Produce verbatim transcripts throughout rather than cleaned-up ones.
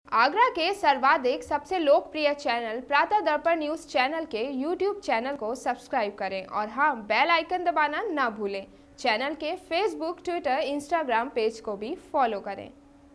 आगरा के सर्वाधिक सबसे लोकप्रिय channel Pratah Darpan news channel के यूट्यूब चैनल को सब्सक्राइब करें और हाँ, बेल आइकन दबाना ना भूलें। चैनल के फेसबुक, ट्विटर, इंस्टाग्राम पेज को भी फॉलो करें।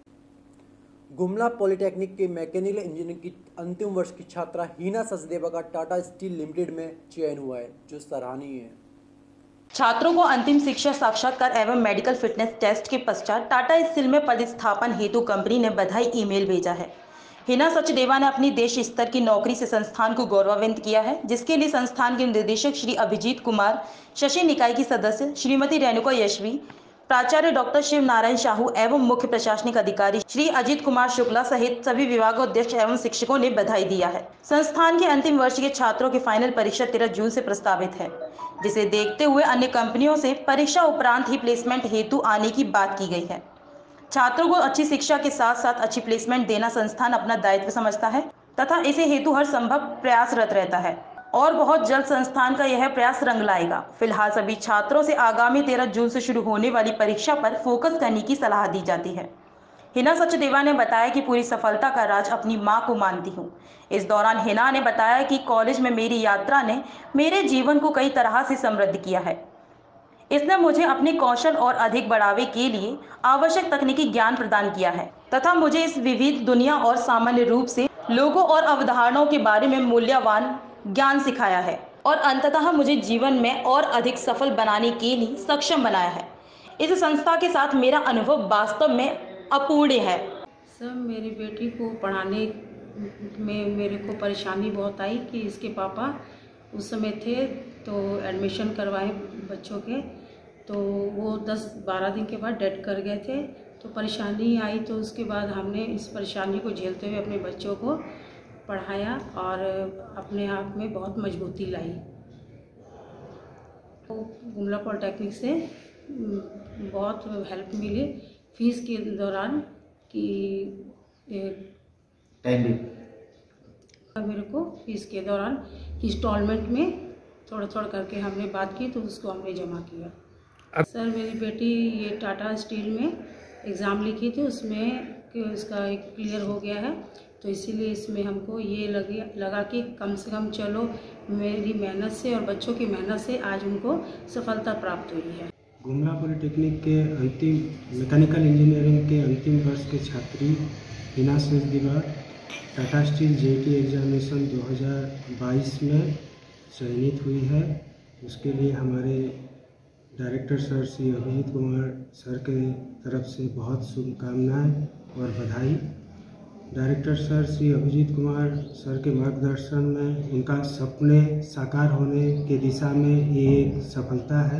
गुमला पॉलिटेक्निक के मैकेनिकल इंजीनियरिंग की अंतिम वर्ष की छात्रा हिना सचदेवा का टाटा स्टील लिमिटेड में चयन हुआ है, जो सराहनीय है। छात्रों को अंतिम शिक्षा साक्षात्कार एवं मेडिकल फिटनेस टेस्ट के पश्चात टाटा स्टील में पदस्थापन हेतु कंपनी ने बधाई ईमेल भेजा है। हिना सचदेवा ने अपनी देश स्तर की नौकरी से संस्थान को गौरवान्वित किया है, जिसके लिए संस्थान के निदेशक श्री अभिजीत कुमार, शशि निकाय की सदस्य श्रीमती रेणुका यशवी, प्राचार्य डॉक्टर शिव नारायण साहू एवं मुख्य प्रशासनिक अधिकारी श्री अजीत कुमार शुक्ला सहित सभी विभागाध्यक्ष एवं शिक्षकों ने बधाई दिया है। संस्थान के अंतिम वर्ष के छात्रों की फाइनल परीक्षा तेरह जून से प्रस्तावित है, जिसे देखते हुए अन्य कंपनियों से परीक्षा उपरांत ही प्लेसमेंट हेतु आने की बात की गई है। छात्रों को अच्छी शिक्षा के साथ साथ अच्छी प्लेसमेंट देना संस्थान अपना दायित्व समझता है तथा इसे हेतु हर संभव प्रयासरत रहता है और बहुत जल्द संस्थान का यह प्रयास रंग लाएगा। फिलहाल सभी छात्रों से आगामी तेरह जून से शुरू होने वाली परीक्षा पर फोकस करने की सलाह दी जाती है। हिना सचदेवा ने बताया कि पूरी सफलता का राज अपनी मां को मानती हूं। इस दौरान हिना ने बताया कि कॉलेज में मेरी यात्रा ने मेरे जीवन को कई तरह से समृद्ध किया है। इसने मुझे अपने कौशल और अधिक बढ़ावे के लिए आवश्यक तकनीकी ज्ञान प्रदान किया है तथा मुझे इस विविध दुनिया और सामान्य रूप से लोगों और अवधारणाओं के बारे में मूल्यवान ज्ञान सिखाया है और अंततः मुझे जीवन में और अधिक सफल बनाने के लिए सक्षम बनाया है। इस संस्था के साथ मेरा अनुभव वास्तव में अपूर्णीय है। सर, मेरी बेटी को पढ़ाने में मेरे को परेशानी बहुत आई कि इसके पापा उस समय थे तो एडमिशन करवाए बच्चों के, तो वो दस बारह दिन के बाद डेड कर गए थे। तो परेशानी आई, तो उसके बाद हमने इस परेशानी को झेलते हुए अपने बच्चों को पढ़ाया और अपने आप में बहुत मजबूती लाई। तो गुमला पॉलिटेक्निक से बहुत हेल्प मिली फीस के दौरान कि मेरे को फीस के दौरान इंस्टॉलमेंट में थोड़ा थोड़ा करके हमने बात की तो उसको हमने जमा किया। अब सर, मेरी बेटी ये टाटा स्टील में एग्ज़ाम लिखी थी, उसमें कि उसका एक क्लियर हो गया है, तो इसीलिए इसमें हमको ये लगे लगा कि कम से कम चलो मेरी मेहनत से और बच्चों की मेहनत से आज उनको सफलता प्राप्त हुई है। गुमला पॉलिटेक्निक के अंतिम मैकेनिकल इंजीनियरिंग के अंतिम वर्ष के छात्री Hina Sachdeva Tata steel JEE examination दो हज़ार बाईस में चयनित हुई है। उसके लिए हमारे director sir Shri Abhijeet Kumar sir के तरफ से बहुत शुभकामनाएं और बधाई। Director sir Shri Abhijeet Kumar sir के मार्गदर्शन में उनका सपने साकार होने के दिशा में ये एक सफलता है।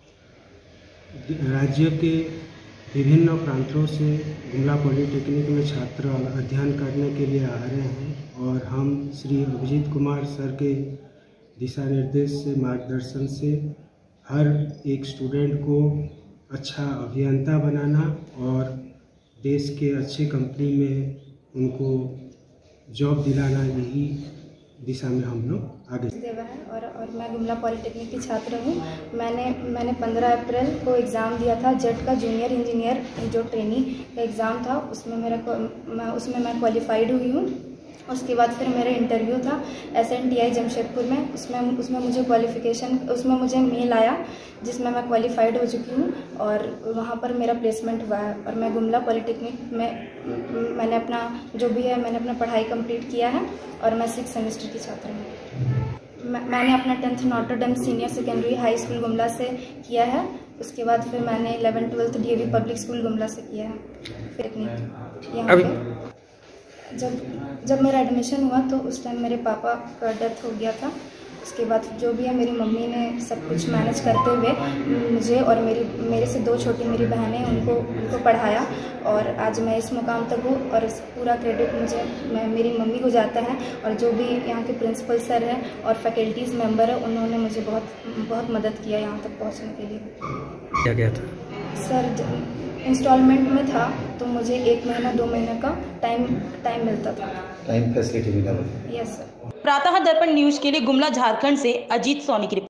राज्य के विभिन्न प्रांतों से गुमला पॉलिटेक्निक में छात्र अध्ययन करने के लिए आ रहे हैं और हम श्री अभिजीत कुमार सर के दिशा निर्देश से मार्गदर्शन से हर एक स्टूडेंट को अच्छा अभियंता बनाना और देश के अच्छे कंपनी में उनको जॉब दिलाना, यही दिशा में हम लोग आगे देवा है। और और मैं गुमला पॉलिटेक्निक की छात्र हूँ। मैंने मैंने पंद्रह अप्रैल को एग्ज़ाम दिया था जेट का, जूनियर इंजीनियर जो ट्रेनी का एग्ज़ाम था, उसमें मेरा मैं उसमें मैं क्वालिफाइड हुई हूँ। उसके बाद फिर मेरा इंटरव्यू था S N T I Jamshedpur में, उसमें उसमें मुझे क्वालिफ़िकेशन उसमें मुझे मेल आया जिसमें मैं क्वालिफाइड हो चुकी हूँ और वहाँ पर मेरा प्लेसमेंट हुआ है। और मैं गुमला पॉलिटेक्निक में मैंने अपना जो भी है मैंने अपना पढ़ाई कंप्लीट किया है और मैं सिक्स सेमेस्टर की छात्र हूँ। मैं, मैंने अपना tenth Notre Dame senior secondary high school Gumla से किया है। उसके बाद फिर मैंने eleven twelfth D A V public school Gumla से किया है। फिर यहाँ पे जब जब मेरा एडमिशन हुआ तो उस टाइम मेरे पापा का डेथ हो गया था। उसके बाद जो भी है मेरी मम्मी ने सब कुछ मैनेज करते हुए मुझे और मेरी मेरे से दो छोटी मेरी बहनें उनको उनको पढ़ाया और आज मैं इस मुकाम तक हूँ और इस पूरा क्रेडिट मुझे मैं मेरी मम्मी को जाता है। और जो भी यहाँ के प्रिंसिपल सर हैं और फैकल्टीज़ मेंबर है, उन्होंने मुझे बहुत बहुत मदद किया यहाँ तक पहुँचने के लिए। क्या क्या था सर, इंस्टॉलमेंट में था तो मुझे एक महीना दो महीने का टाइम टाइम मिलता था। टाइम फैसिलिटी मिला। Yes sir. Pratah Darpan news के लिए गुमला झारखंड से अजीत सोनी की रिपोर्ट।